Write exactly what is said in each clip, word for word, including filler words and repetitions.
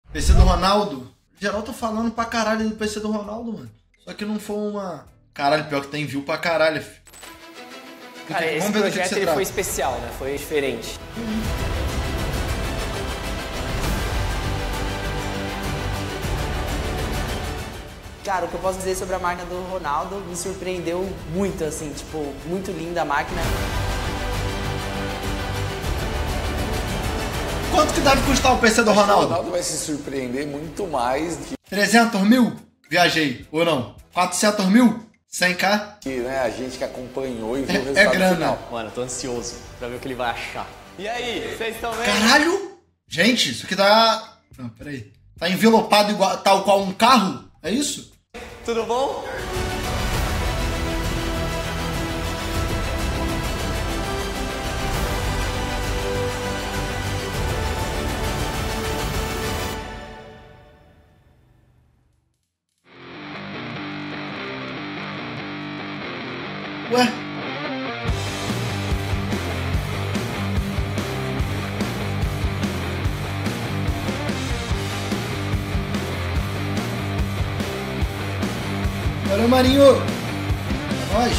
P C do Ronaldo. Geral tá falando pra caralho do P C do Ronaldo, mano. Só que não foi uma... Caralho, pior que tem view pra caralho, filho. Cara, esse Vamos ver do que projeto que ele trata. foi especial, né? Foi diferente. Cara, o que eu posso dizer sobre a máquina do Ronaldo me surpreendeu muito, assim, tipo, muito linda a máquina. Quanto que deve custar o P C do O Ronaldo? Ronaldo vai se surpreender muito mais do trezentos mil? Viajei. Ou não? quatrocentos mil? cem k? que, né, a gente que acompanhou e viu o É, resultado é grana. final. Mano, eu tô ansioso pra ver o que ele vai achar. E aí, vocês estão vendo? Caralho! Gente, isso aqui tá... Não, peraí. Tá envelopado igual, tal qual um carro? É isso? Tudo bom? Ué? Valeu, Marinho! É nóis!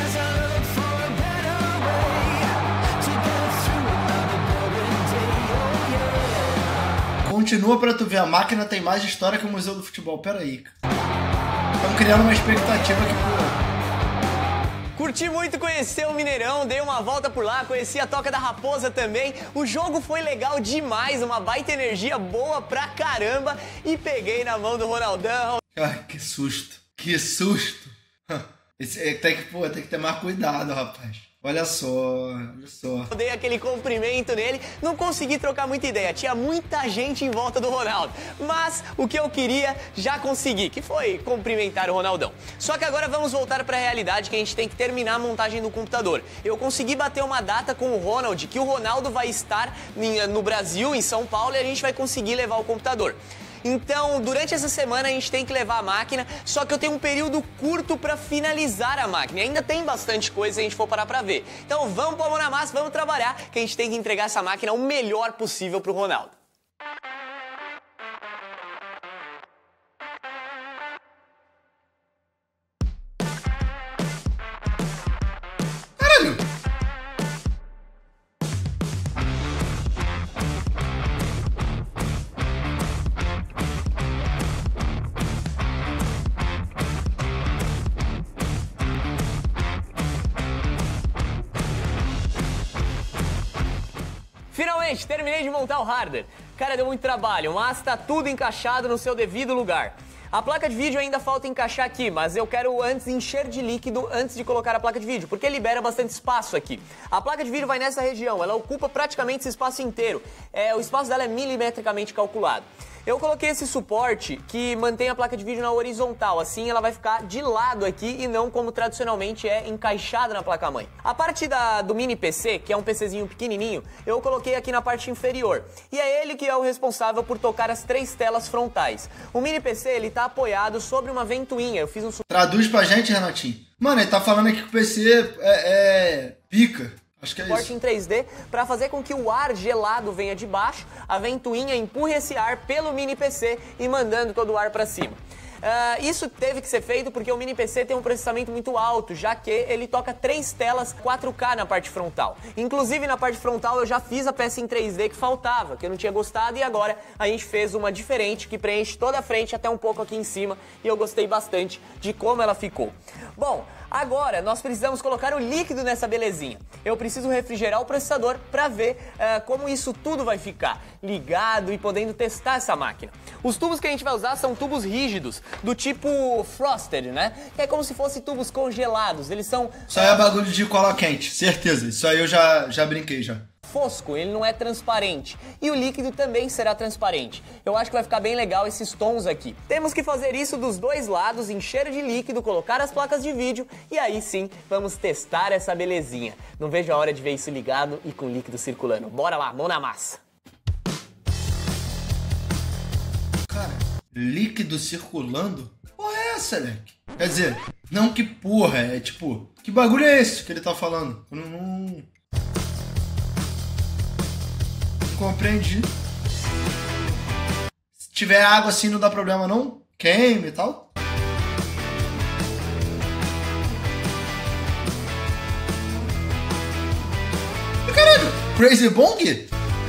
Continua pra tu ver, a máquina tem mais história que o Museu do Futebol. Pera aí, cara. Estão criando uma expectativa que, pô... Curti muito conhecer o Mineirão, dei uma volta por lá, conheci a Toca da Raposa também. O jogo foi legal demais, uma baita energia boa pra caramba. E peguei na mão do Ronaldão. Ai, que susto. Que susto. Esse, é, tem, que, pô, tem que ter mais cuidado, rapaz. Olha só, olha só. Eu dei aquele cumprimento nele, não consegui trocar muita ideia, tinha muita gente em volta do Ronaldo. Mas o que eu queria, já consegui, que foi cumprimentar o Ronaldão. Só que agora vamos voltar para a realidade, que a gente tem que terminar a montagem do computador. Eu consegui bater uma data com o Ronald, que o Ronaldo vai estar no Brasil, em São Paulo, e a gente vai conseguir levar o computador. Então, durante essa semana a gente tem que levar a máquina, só que eu tenho um período curto para finalizar a máquina. E ainda tem bastante coisa se a gente for parar para ver. Então vamos pôr a mão na massa, vamos trabalhar, que a gente tem que entregar essa máquina o melhor possível pro Ronaldo. Caralho! Finalmente, terminei de montar o hardware. Cara, deu muito trabalho, mas tá tudo encaixado no seu devido lugar. A placa de vídeo ainda falta encaixar aqui, mas eu quero antes encher de líquido antes de colocar a placa de vídeo, porque libera bastante espaço aqui. A placa de vídeo vai nessa região, ela ocupa praticamente esse espaço inteiro. É, o espaço dela é milimetricamente calculado. Eu coloquei esse suporte que mantém a placa de vídeo na horizontal, assim ela vai ficar de lado aqui e não como tradicionalmente é encaixada na placa-mãe. A parte da, do mini P C, que é um PCzinho pequenininho, eu coloquei aqui na parte inferior. E é ele que é o responsável por tocar as três telas frontais. O mini P C, ele tá apoiado sobre uma ventoinha, eu fiz um... Traduz pra gente, Renatinho. Mano, ele tá falando aqui que o P C é, é pica. Acho que é suporte isso. em três D para fazer com que o ar gelado venha de baixo, a ventoinha empurre esse ar pelo mini P C e mandando todo o ar para cima. Uh, isso teve que ser feito porque o mini P C tem um processamento muito alto, já que ele toca três telas quatro K na parte frontal. Inclusive na parte frontal eu já fiz a peça em três D que faltava, que eu não tinha gostado, e agora a gente fez uma diferente que preenche toda a frente até um pouco aqui em cima, e eu gostei bastante de como ela ficou. Bom, agora nós precisamos colocar o líquido nessa belezinha. Eu preciso refrigerar o processador para ver uh, como isso tudo vai ficar ligado e podendo testar essa máquina. Os tubos que a gente vai usar são tubos rígidos, do tipo frosted, né? Que é como se fossem tubos congelados. Eles são... Isso aí é bagulho de cola quente, certeza. Isso aí eu já, já brinquei já. Fosco, ele não é transparente. E o líquido também será transparente. Eu acho que vai ficar bem legal esses tons aqui. Temos que fazer isso dos dois lados, encher de líquido, colocar as placas de vídeo e aí sim vamos testar essa belezinha. Não vejo a hora de ver isso ligado e com líquido circulando. Bora lá, mão na massa. Cara, líquido circulando? Porra é essa, Leque? Quer dizer, não que porra, é tipo... Que bagulho é esse que ele tá falando? Eu não... não... compreendi. tiver água assim não dá problema não? Queime e tal. E caralho, Crazy Bong?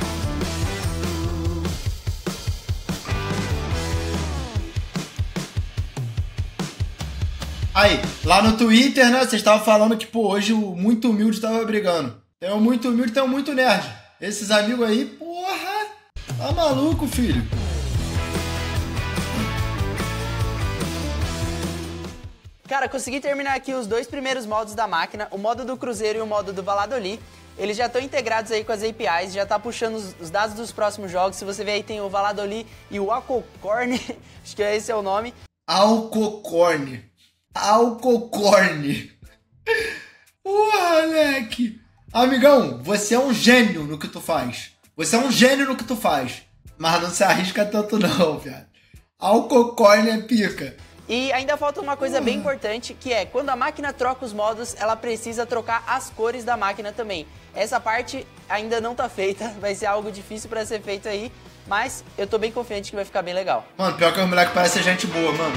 Aí, lá no Twitter, né, vocês estavam falando que, pô, hoje o Muito Humilde tava brigando. Tem o Muito Humilde e tem o Muito Nerd. Esses amigos aí, porra, tá maluco, filho. Cara, consegui terminar aqui os dois primeiros modos da máquina, o modo do Cruzeiro e o modo do Valladolid. Eles já estão integrados aí com as A P Is, já tá puxando os, os dados dos próximos jogos. Se você ver aí, tem o Valladolid e o Alcocorn, acho que esse é o nome. Alcocorn. Alcocorn. Porra, moleque. Amigão, você é um gênio no que tu faz. Você é um gênio no que tu faz. Mas não se arrisca tanto não, viado. Alcocorn é pica. E ainda falta uma coisa bem importante, que é, quando a máquina troca os modos, ela precisa trocar as cores da máquina também. Essa parte ainda não tá feita, vai ser algo difícil pra ser feito aí, mas eu tô bem confiante que vai ficar bem legal. Mano, pior que o moleque parece ser gente boa, mano.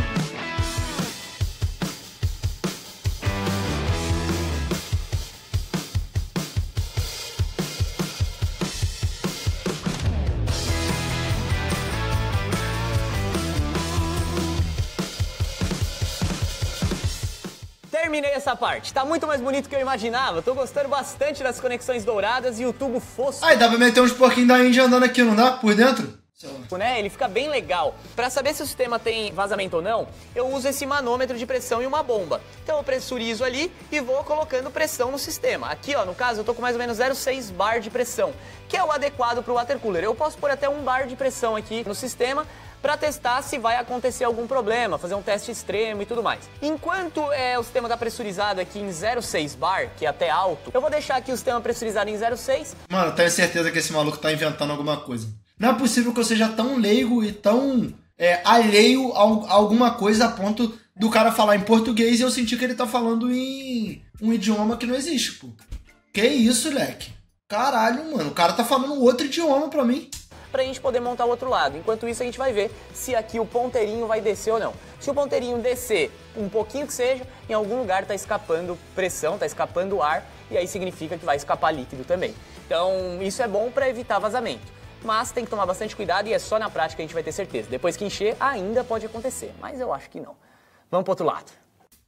Terminei essa parte, tá muito mais bonito que eu imaginava. Tô gostando bastante das conexões douradas e o tubo fosco. Ai, dá pra meter uns porquinhos da Índia andando aqui, não dá? Por dentro? Né? Ele fica bem legal. Pra saber se o sistema tem vazamento ou não, eu uso esse manômetro de pressão e uma bomba. Então eu pressurizo ali e vou colocando pressão no sistema. Aqui, ó, no caso, eu tô com mais ou menos zero vírgula seis bar de pressão, que é o adequado pro water cooler. Eu posso pôr até um bar de pressão aqui no sistema para testar se vai acontecer algum problema, fazer um teste extremo e tudo mais. Enquanto é, o sistema está pressurizado aqui em zero vírgula seis bar, que é até alto, eu vou deixar aqui o sistema pressurizado em zero vírgula seis. Mano, eu tenho certeza que esse maluco tá inventando alguma coisa. Não é possível que eu seja tão leigo e tão é, alheio a, a alguma coisa a ponto do cara falar em português e eu sentir que ele tá falando em um idioma que não existe, pô. Que isso, leque? Caralho, mano, o cara tá falando outro idioma pra mim. Pra gente poder montar o outro lado. Enquanto isso, a gente vai ver se aqui o ponteirinho vai descer ou não. Se o ponteirinho descer um pouquinho que seja, em algum lugar tá escapando pressão, tá escapando ar, e aí significa que vai escapar líquido também. Então, isso é bom para evitar vazamento. Mas tem que tomar bastante cuidado e é só na prática que a gente vai ter certeza. Depois que encher, ainda pode acontecer, mas eu acho que não. Vamos pro outro lado.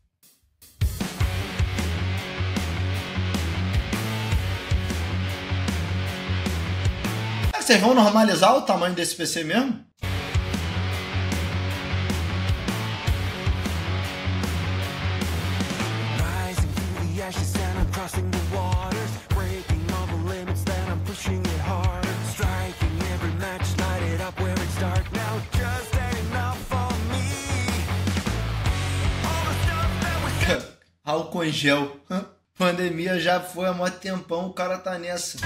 Vocês vão normalizar o tamanho desse P C mesmo? Álcool em gel. Pandemia já foi há mó tempão, o cara tá nessa.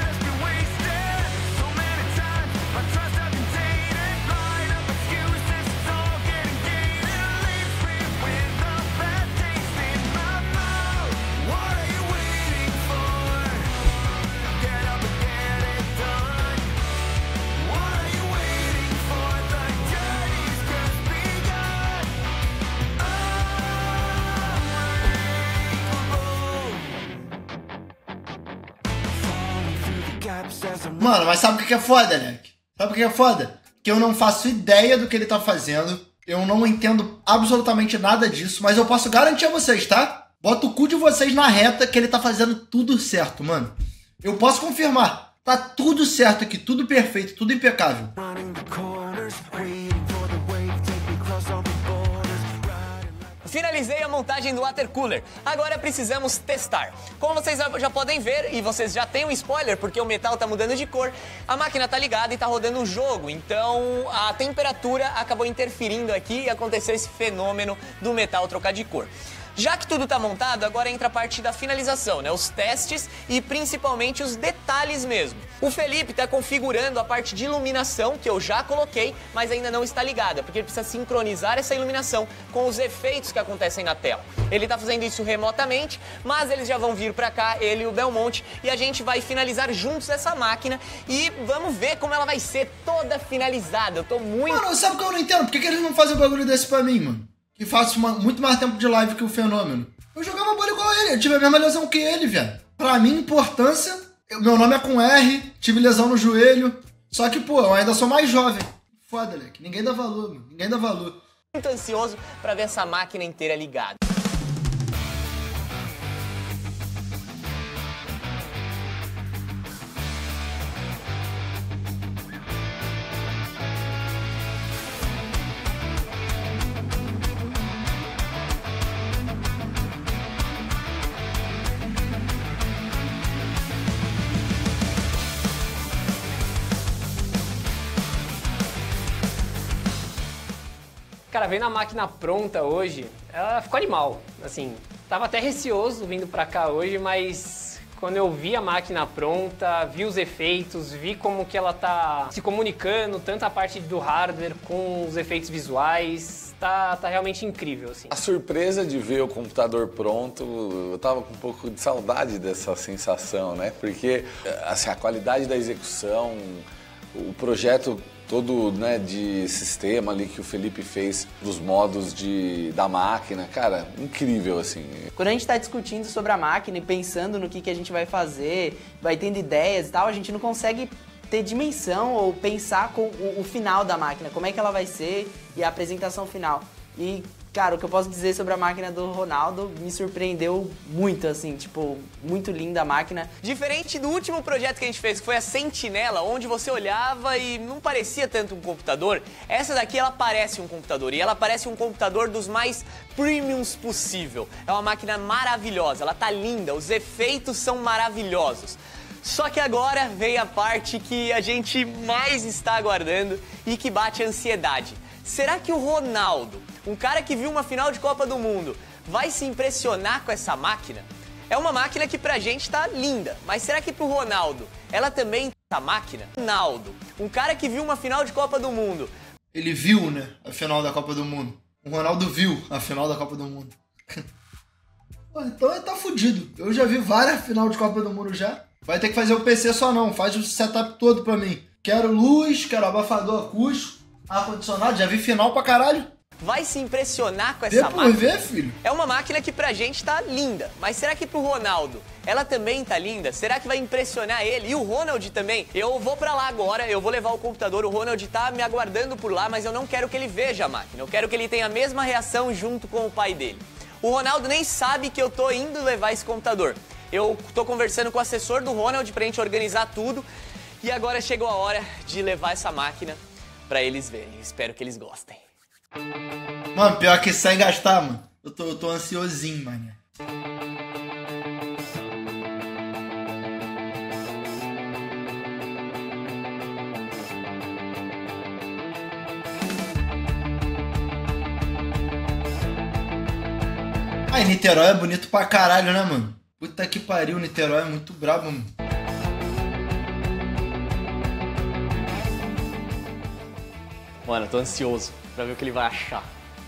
Mano, mas sabe o que é foda, Leque? Sabe o que é foda? Que eu não faço ideia do que ele tá fazendo. Eu não entendo absolutamente nada disso. Mas eu posso garantir a vocês, tá? Bota o cu de vocês na reta que ele tá fazendo tudo certo, mano. Eu posso confirmar. Tá tudo certo aqui, tudo perfeito, tudo impecável. Finalizei a montagem do water cooler. Agora precisamos testar. Como vocês já podem ver, e vocês já têm um spoiler, porque o metal tá mudando de cor, a máquina tá ligada e tá rodando um jogo. Então a temperatura acabou interferindo aqui e aconteceu esse fenômeno do metal trocar de cor. Já que tudo tá montado, agora entra a parte da finalização, né? Os testes e principalmente os detalhes mesmo. O Felipe tá configurando a parte de iluminação, que eu já coloquei, mas ainda não está ligada, porque ele precisa sincronizar essa iluminação com os efeitos que acontecem na tela. Ele tá fazendo isso remotamente, mas eles já vão vir pra cá, ele e o Belmonte, e a gente vai finalizar juntos essa máquina e vamos ver como ela vai ser toda finalizada. Eu tô muito... Mano, sabe o que eu não entendo? Por que, que eles não fazem um bagulho desse pra mim, mano? Que faço uma, muito mais tempo de live que o Fenômeno. Eu jogava bola igual ele, eu tive a mesma lesão que ele, velho. Pra mim, importância, eu, meu nome é com R, tive lesão no joelho. Só que, pô, eu ainda sou mais jovem. Foda, Leque. Ninguém dá valor, mano. Ninguém dá valor. Muito ansioso pra ver essa máquina inteira ligada. Cara, vendo a máquina pronta hoje, ela ficou animal. Assim, tava até receoso vindo pra cá hoje, mas quando eu vi a máquina pronta, vi os efeitos, vi como que ela tá se comunicando, tanto a parte do hardware com os efeitos visuais, tá, tá realmente incrível, assim. A surpresa de ver o computador pronto, eu tava com um pouco de saudade dessa sensação, né? Porque assim, a qualidade da execução, o projeto todo, né, de sistema ali que o Felipe fez dos modos de, da máquina, cara, incrível, assim. Quando a gente tá discutindo sobre a máquina e pensando no que, que a gente vai fazer, vai tendo ideias e tal, a gente não consegue ter dimensão ou pensar com o, o final da máquina, como é que ela vai ser e a apresentação final. E, cara, o que eu posso dizer sobre a máquina do Ronaldo me surpreendeu muito, assim, tipo, muito linda a máquina. Diferente do último projeto que a gente fez, que foi a Sentinela, onde você olhava e não parecia tanto um computador, essa daqui ela parece um computador, e ela parece um computador dos mais premiums possível. É uma máquina maravilhosa, ela tá linda, os efeitos são maravilhosos. Só que agora veio a parte que a gente mais está aguardando e que bate a ansiedade. Será que o Ronaldo, um cara que viu uma final de Copa do Mundo, vai se impressionar com essa máquina? É uma máquina que pra gente tá linda, mas será que pro Ronaldo, ela também tá máquina? Ronaldo, um cara que viu uma final de Copa do Mundo. Ele viu, né, a final da Copa do Mundo. O Ronaldo viu a final da Copa do Mundo. Pô, então ele tá fudido. Eu já vi várias final de Copa do Mundo já. Vai ter que fazer o P C só não, faz o setup todo pra mim. Quero luz, quero abafador acústico, ar-condicionado, já vi final pra caralho. Vai se impressionar com essa Vê por máquina? ver, filho. É uma máquina que pra gente tá linda, mas será que pro Ronaldo ela também tá linda? Será que vai impressionar ele? E o Ronald também? Eu vou pra lá agora, eu vou levar o computador, o Ronald tá me aguardando por lá, mas eu não quero que ele veja a máquina, eu quero que ele tenha a mesma reação junto com o pai dele. O Ronaldo nem sabe que eu tô indo levar esse computador. Eu tô conversando com o assessor do Ronald pra gente organizar tudo, e agora chegou a hora de levar essa máquina pra eles verem. Espero que eles gostem. Mano, pior que sem gastar, mano. Eu tô, eu tô ansiosinho, mano. Ai, Niterói é bonito pra caralho, né, mano? Puta que pariu, Niterói é muito brabo, mano. Mano, eu tô ansioso pra ver o que ele vai achar.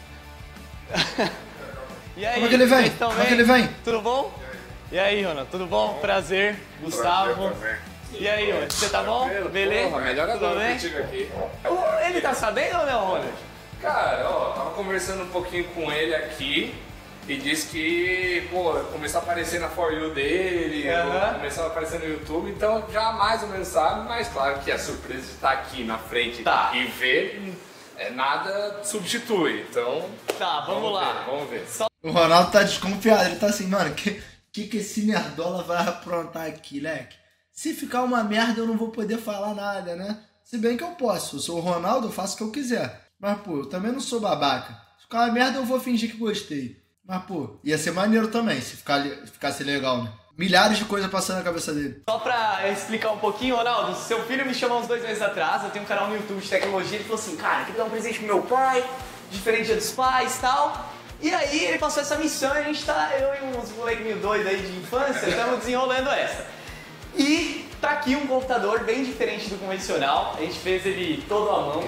E aí, Como é que ele vem? vocês tão Como é bem? que ele vem? Tudo bom? E aí, Ronald, tudo bom? Prazer, Gustavo. E aí, Ronald, você tá bom? Beleza? Porra, melhor Tudo agora bem? contigo aqui. O- Ele tá sabendo ou não, Ronald? Cara, ó, tava conversando um pouquinho com ele aqui e disse que, pô, começou a aparecer na For You dele, Aham. começou a aparecer no YouTube, então já mais ou menos sabe, mas claro que a surpresa de estar aqui na frente Tá. e ver, é, nada substitui, então... Tá, vamos, lá. ver, vamos ver. O Ronaldo tá desconfiado, ele tá assim, mano, que que, que esse nerdola vai aprontar aqui, leque? Se ficar uma merda eu não vou poder falar nada, né? Se bem que eu posso, eu sou o Ronaldo, eu faço o que eu quiser. Mas, pô, eu também não sou babaca. Se ficar uma merda eu vou fingir que gostei. Mas, pô, ia ser maneiro também, se ficar, ficasse legal, né? Milhares de coisas passando na cabeça dele. Só pra explicar um pouquinho, Ronaldo, seu filho me chamou uns dois meses atrás, eu tenho um canal no YouTube de tecnologia, ele falou assim, cara, eu quero dar um presente pro meu pai, diferente dia dos pais e tal. E aí ele passou essa missão e a gente tá, eu e uns moleques meio doidos aí de infância, estamos desenrolando essa. E tá aqui um computador bem diferente do convencional, a gente fez ele todo à mão.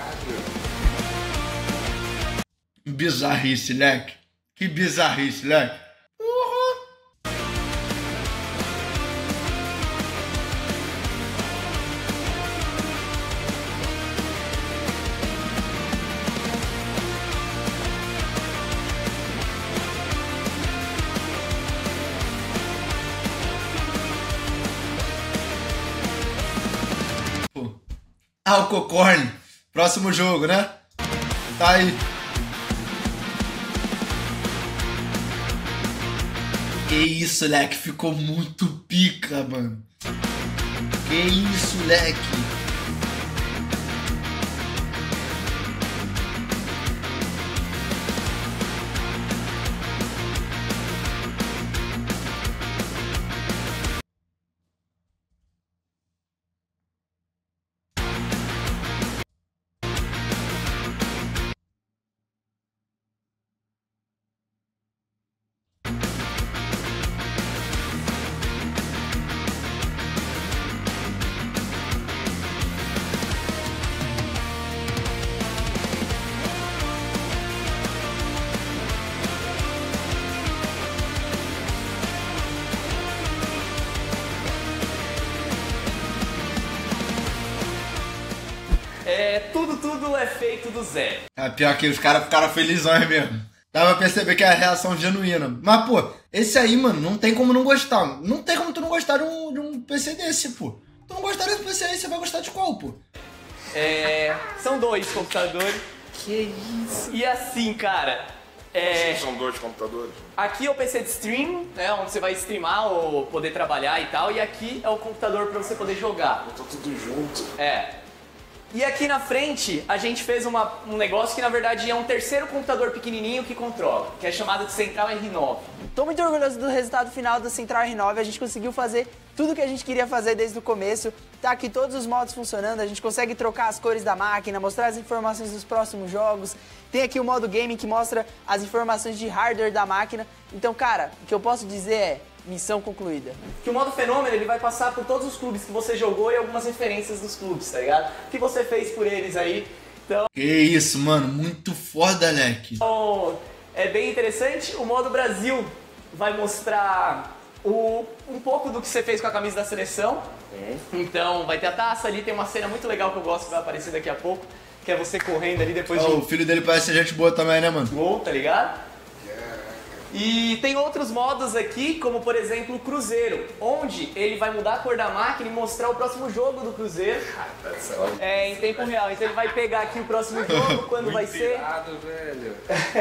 Bizarrice, leque. Que bizarrice, leque. Alcocorn, próximo jogo, né? Tá aí. Que isso, leque, ficou muito pica, mano. Que isso, leque. É, tudo, tudo é feito do zero. É, pior que os caras ficaram felizões mesmo. Dá pra perceber que é a reação genuína. Mas, pô, esse aí, mano, não tem como não gostar. Não tem como tu não gostar de um, de um P C desse, pô. Tu não gostar desse P C aí, você vai gostar de qual, pô? É, são dois computadores. Que isso? E assim, cara, é, São dois computadores. aqui é o P C de stream, né, onde você vai streamar ou poder trabalhar e tal. E aqui é o computador pra você poder jogar. Tá tudo junto. É. E aqui na frente, a gente fez uma, um negócio que na verdade é um terceiro computador pequenininho que controla, que é chamado de Central R nove. Tô muito orgulhoso do resultado final da Central R nove, a gente conseguiu fazer tudo que a gente queria fazer desde o começo. Tá aqui todos os modos funcionando, a gente consegue trocar as cores da máquina, mostrar as informações dos próximos jogos. Tem aqui o modo gaming que mostra as informações de hardware da máquina. Então, cara, o que eu posso dizer é missão concluída. Que o modo fenômeno, ele vai passar por todos os clubes que você jogou e algumas referências dos clubes, tá ligado? O que você fez por eles aí. Então, Que isso, mano, muito foda, leque. Então, é bem interessante. O modo Brasil vai mostrar o, um pouco do que você fez com a camisa da seleção. Então, vai ter a taça ali, tem uma cena muito legal que eu gosto que vai aparecer daqui a pouco, que é você correndo ali depois Ó, de o filho dele parece ser gente boa também, né, mano? um gol, tá ligado? E tem outros modos aqui, como por exemplo o Cruzeiro, onde ele vai mudar a cor da máquina e mostrar o próximo jogo do Cruzeiro. É, em tempo real. Então ele vai pegar aqui o próximo jogo, quando vai ser. Irado, velho.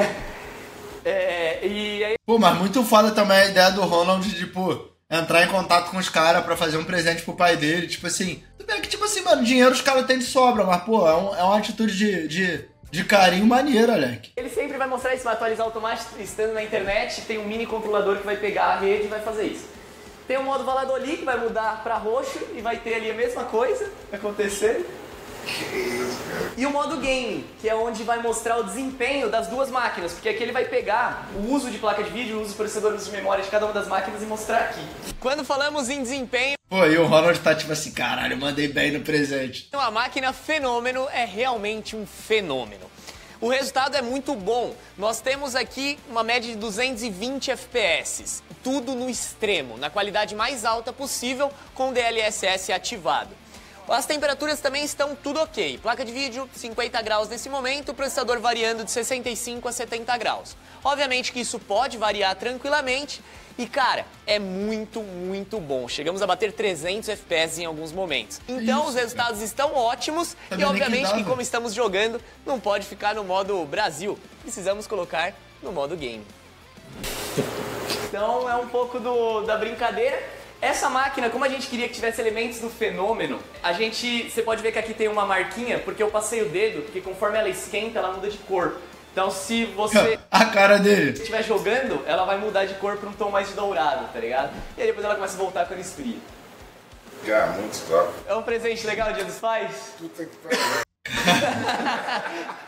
É, e aí Pô, mas muito foda também a ideia do Ronald de, tipo, entrar em contato com os caras pra fazer um presente pro pai dele. Tipo assim, tudo bem que, tipo assim, mano, dinheiro os caras têm de sobra, mas, pô, é, um, é uma atitude de, de, de carinho maneira, Leque. ele sempre vai mostrar isso, vai atualizar automático, estando na internet, tem um mini controlador que vai pegar a rede e vai fazer isso. Tem o modo Valladolid que vai mudar pra roxo e vai ter ali a mesma coisa acontecendo. E o modo game, que é onde vai mostrar o desempenho das duas máquinas, porque aqui ele vai pegar o uso de placa de vídeo, o uso de processador, o uso de memória de cada uma das máquinas e mostrar aqui. Quando falamos em desempenho, Pô, e o Ronald tá tipo assim, caralho, mandei bem no presente. a máquina fenômeno é realmente um fenômeno. O resultado é muito bom. Nós temos aqui uma média de duzentos e vinte F P S, tudo no extremo, na qualidade mais alta possível, com o D L S S ativado. As temperaturas também estão tudo ok. Placa de vídeo, cinquenta graus nesse momento, processador variando de sessenta e cinco a setenta graus. Obviamente que isso pode variar tranquilamente e, cara, é muito, muito bom. Chegamos a bater trezentos F P S em alguns momentos. Então, Isso, os resultados cara. estão ótimos Tá e, vendo obviamente, que dá, que como velho? estamos jogando, não pode ficar no modo Brasil. Precisamos colocar no modo game. Então, é um pouco do, da brincadeira. Essa máquina, como a gente queria que tivesse elementos do fenômeno, a gente, você pode ver que aqui tem uma marquinha, porque eu passei o dedo, porque conforme ela esquenta, ela muda de cor. Então, se você A cara dele. estiver jogando, ela vai mudar de cor para um tom mais de dourado, tá ligado? E aí depois ela começa a voltar quando esfria. Cara, muito top. É um presente legal, Dia dos Pais? Puta que pariu.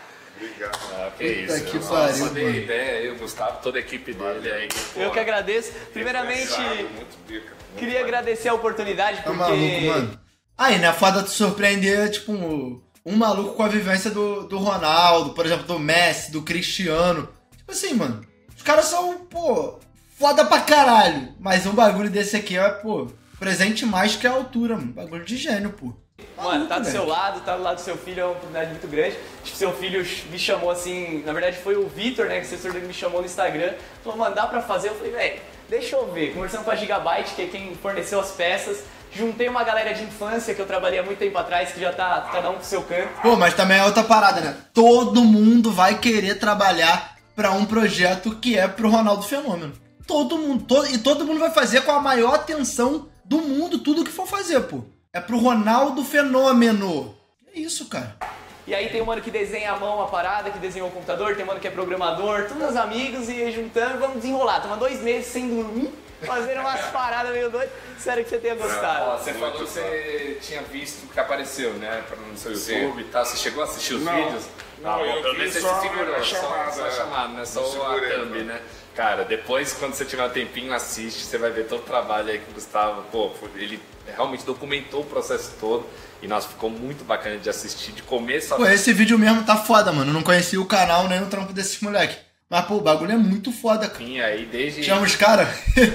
Obrigado. Ah, que Puta isso. que eu só- pariu, só dei mano. ideia, eu, Gustavo, toda a equipe dele aí. Eu que agradeço. Primeiramente, Muito pica. muito queria maneiro. agradecer a oportunidade, Tá porque... maluco, mano. Aí, né? Foda te surpreender, tipo, um, um maluco com a vivência do, do Ronaldo, por exemplo, do Messi, do Cristiano. Tipo assim, mano. Os caras são, pô, foda pra caralho. Mas um bagulho desse aqui é, pô, presente mais que a altura, mano. Bagulho de gênio, pô. Mano, tá do Maluco, seu velho. lado, tá do lado do seu filho, é uma oportunidade muito grande. Tipo, seu filho me chamou assim, na verdade foi o Vitor, né, que o assessor dele me chamou no Instagram, falou, mano, dá pra fazer? Eu falei, velho, deixa eu ver. Conversando com a Gigabyte, que é quem forneceu as peças, juntei uma galera de infância que eu trabalhei há muito tempo atrás, que já tá cada um pro seu canto. Pô, mas também é outra parada, né? Todo mundo vai querer trabalhar pra um projeto que é pro Ronaldo Fenômeno. Todo mundo. To- e todo mundo vai fazer com a maior atenção do mundo tudo que for fazer, pô. É pro Ronaldo Fenômeno. É isso, cara. E aí tem um mano que desenha a mão a parada, que desenhou o computador, tem um mano que é programador, todos os amigos e juntando, vamos desenrolar. Toma dois meses sem dormir, fazendo umas paradas meio doidas. Espero que você tenha Ó, gostado. você falou que você tinha visto que apareceu, né? No seu Sim. YouTube e tal. Você chegou a assistir os Não. vídeos? Não, eu pelo vi menos você só se segurou, a só, chamada, só a é. chamada, né? Só Não a segurei, thumb, não. né? Cara, depois, quando você tiver um tempinho, assiste, você vai ver todo o trabalho aí que o Gustavo, pô, foi- ele realmente documentou o processo todo e, nossa, ficou muito bacana de assistir, de começo a Pô, esse vídeo mesmo tá foda, mano. Eu não conhecia o canal nem o trampo desses moleque. Mas, pô, o bagulho é muito foda, cara. fim aí, desde... Chama os caras.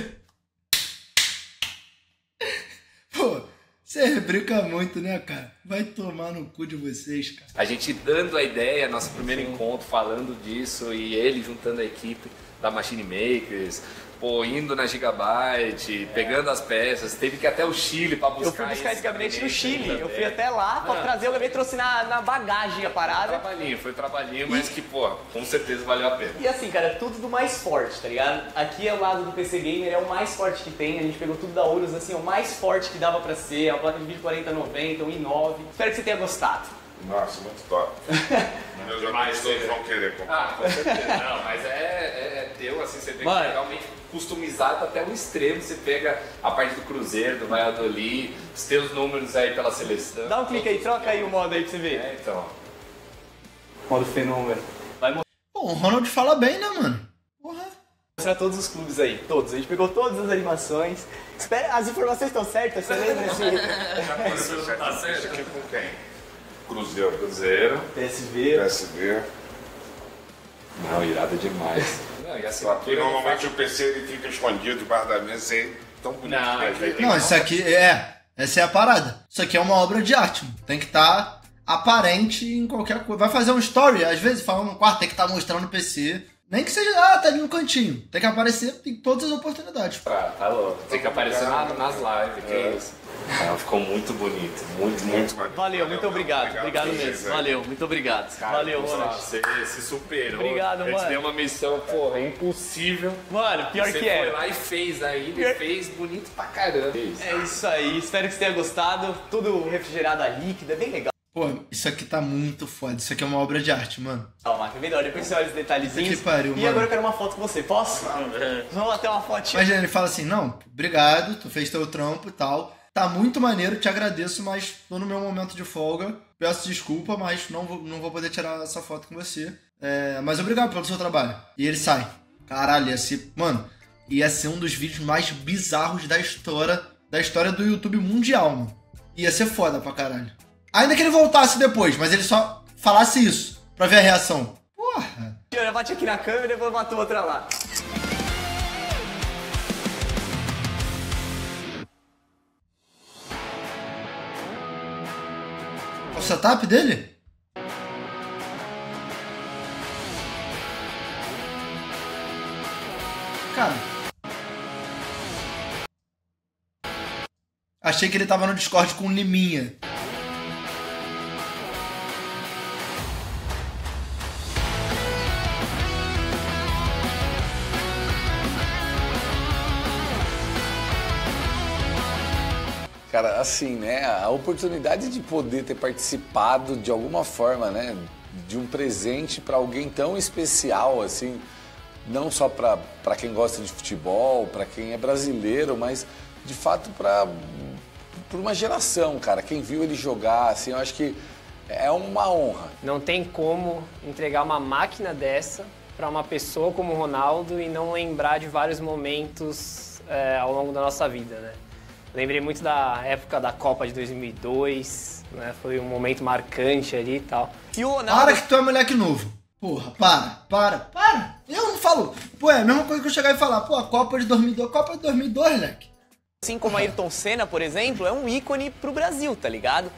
Pô, você brinca muito, né, cara? Vai tomar no cu de vocês, cara. A gente dando a ideia, nosso primeiro encontro, falando disso, e ele juntando a equipe da Machine Makers, pô, indo na Gigabyte, pegando as peças, teve que ir até o Chile pra buscar Eu fui buscar esse gabinete no Chile, eu fui até lá pra Ah. trazer o gabinete, trouxe na, na bagagem a parada. Trabalhinho, foi trabalhinho, mas que, pô, com certeza valeu a pena. E assim, cara, tudo do mais forte, tá ligado? Aqui é o lado do P C Gamer, é o mais forte que tem. A gente pegou tudo da Urus, assim, é o mais forte que dava pra ser. É uma placa de vídeo quarenta noventa, um i nove. Espero que você tenha gostado. Nossa, muito top. Meus amigos todos vão querer comprar. Ah, com certeza. Não, mas é, é, é teu, assim, você vê Mano. que é realmente customizado até o extremo. Você pega a parte do Cruzeiro, do Valladolid, os teus números aí pela seleção. Dá um clique aí, troca aí o modo aí pra você ver. É, então. Modo fenômeno. Vai Pô, o Ronald fala bem, né, mano? Porra. mostrar todos os clubes aí, todos. A gente pegou todas as animações. Espera, as informações estão certas, você lembra? Você Tá assiste certo. aqui com quem? Cruzeiro. Cruzeiro. P S V. P S V. Não, irado demais. Não, e a Aqui assinatura normalmente o P C ele fica escondido debaixo da mesa aí. Tão bonito. Não, que mas aí é. tem Não, isso aqui é. Essa é a parada. Isso aqui é uma obra de arte, mano. Tem que estar aparente em qualquer coisa. Vai fazer um story, às vezes, falando no quarto, tem que estar mostrando o P C. Nem que seja, ah, tá ali no cantinho. Tem que aparecer em todas as oportunidades. Tá, tá louco. Tem que aparecer na- nas lives, que é isso. Não, ficou muito bonito, muito, muito. maneiro. Valeu, muito obrigado. Obrigado a vocês mesmo. aí. Valeu, muito obrigado. Valeu, Ronald. Ronald. Você se superou. Obrigado, A gente mano. deu uma missão, porra, impossível. Mano, pior Você que foi é. lá e fez aí, Pior- e fez bonito pra caramba. É isso aí, espero que você tenha gostado. Tudo refrigerado a líquido, é bem legal. Pô, isso aqui tá muito foda. Isso aqui é uma obra de arte, mano. Calma, que melhor, depois você olha os detalhezinhos. Que pariu, e mano. agora eu quero uma foto com você, posso? Vamos lá ter uma fotinha. Imagina, ele fala assim, não, obrigado, tu fez teu trampo e tal. Tá muito maneiro, te agradeço, mas tô no meu momento de folga. Peço desculpa, mas não vou, não vou poder tirar essa foto com você. É, mas obrigado pelo seu trabalho. E ele sai. Caralho, ia ser... Mano, ia ser um dos vídeos mais bizarros da história, da história do YouTube mundial, mano. Ia ser foda pra caralho. Ainda que ele voltasse depois, mas ele só falasse isso, pra ver a reação. Porra. Eu bate aqui na câmera e depois mato outra lá. O setup dele? Cara. Achei que ele tava no Discord com o Liminha. Cara, assim, né, a oportunidade de poder ter participado de alguma forma, né, de um presente para alguém tão especial, assim, não só para quem gosta de futebol, para quem é brasileiro, mas de fato para uma geração, cara. Quem viu ele jogar, assim, eu acho que É uma honra. Não tem como entregar uma máquina dessa para uma pessoa como o Ronaldo e não lembrar de vários momentos é, ao longo da nossa vida, né? Lembrei muito da época da Copa de dois mil e dois, né? Foi um momento marcante ali e tal. E o Ronaldo... Para que tu é moleque novo. Porra, para, para, para. Eu não falo. Pô, é a mesma coisa que eu chegar e falar, pô, a Copa de dois mil e dois, Copa de dois mil e dois, moleque. Assim como Ayrton Senna, por exemplo, é um ícone pro Brasil, tá ligado?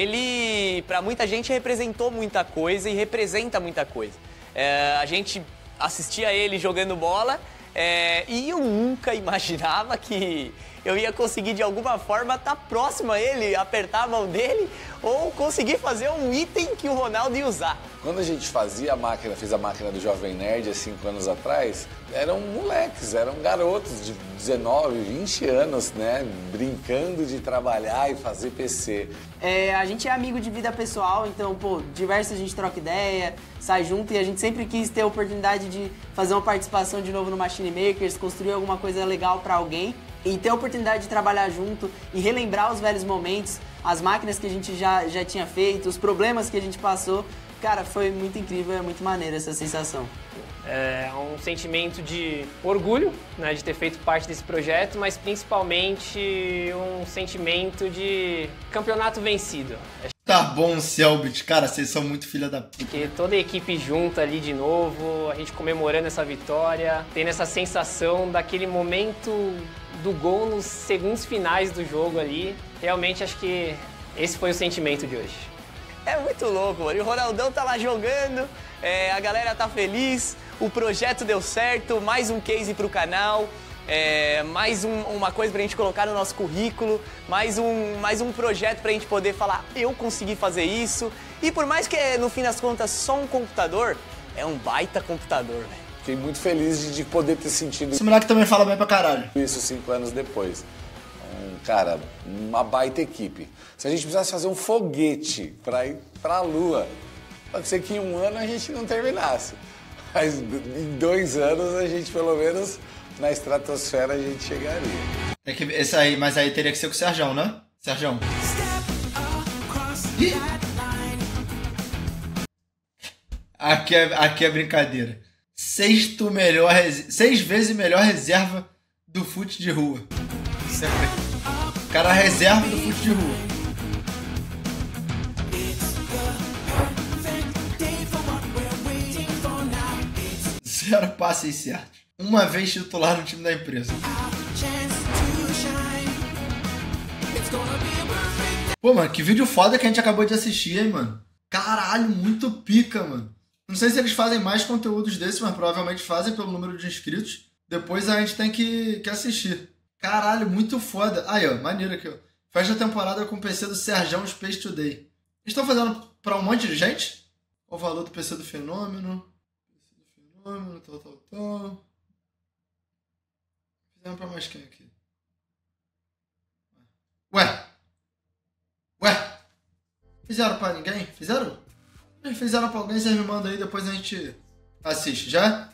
Ele, pra muita gente, representou muita coisa e representa muita coisa. É, a gente assistia ele jogando bola é, e eu nunca imaginava que eu ia conseguir de alguma forma estar próximo a ele, apertar a mão dele ou conseguir fazer um item que o Ronaldo ia usar. Quando a gente fazia a máquina, fez a máquina do Jovem Nerd há cinco anos atrás, eram moleques, eram garotos de dezenove, vinte anos, né? Brincando de trabalhar e fazer P C. É, a gente é amigo de vida pessoal, então, pô, diversas a gente troca ideia, sai junto e a gente sempre quis ter a oportunidade de fazer uma participação de novo no Machine Makers, construir alguma coisa legal pra alguém e ter a oportunidade de trabalhar junto e relembrar os velhos momentos, as máquinas que a gente já, já tinha feito, os problemas que a gente passou. Cara, foi muito incrível, é muito maneiro essa sensação. É um sentimento de orgulho, né, de ter feito parte desse projeto, mas principalmente um sentimento de campeonato vencido. Tá bom, Selbit. Cara, vocês são muito filha da puta. Porque toda a equipe junta ali de novo, a gente comemorando essa vitória, tendo essa sensação daquele momento do gol nos segundos finais do jogo ali. Realmente acho que esse foi o sentimento de hoje. É muito louco, mano. E o Ronaldão tá lá jogando, é, a galera tá feliz, o projeto deu certo, mais um case pro canal, é, mais um, uma coisa pra gente colocar no nosso currículo, mais um, mais um projeto pra gente poder falar, eu consegui fazer isso. E por mais que é, no fim das contas, só um computador, é um baita computador, velho. Fiquei muito feliz de, de poder ter sentido Esse moleque também fala bem pra caralho. isso cinco anos depois. Cara, uma baita equipe. Se a gente precisasse fazer um foguete para ir para a Lua, pode ser que em um ano a gente não terminasse. Mas em dois anos a gente, pelo menos, na estratosfera a gente chegaria. É que esse aí, mas aí teria que ser com o Serjão, né? Serjão. Ih! Aqui é, aqui é brincadeira. Sexto melhor, seis vezes melhor reserva do fute de rua. Sempre. Cara, reserva do fute de rua. Zero passes certos. Uma vez titular no time da empresa. Pô, mano, que vídeo foda que a gente acabou de assistir, hein, mano. Caralho, muito pica, mano. Não sei se eles fazem mais conteúdos desses, mas provavelmente fazem pelo número de inscritos. Depois a gente tem que, que assistir. Caralho, muito foda. Aí, ó, maneiro aqui, ó. Fecha a temporada com o P C do Serjão Space Today. Eles estão fazendo pra um monte de gente? Qual o valor do P C do Fenômeno? P C do Fenômeno, tal, tal, tal. Fizeram pra mais quem aqui? Ué? Ué? Fizeram pra ninguém? Fizeram? Fizeram pra alguém, vocês me mandam aí, depois a gente assiste, já?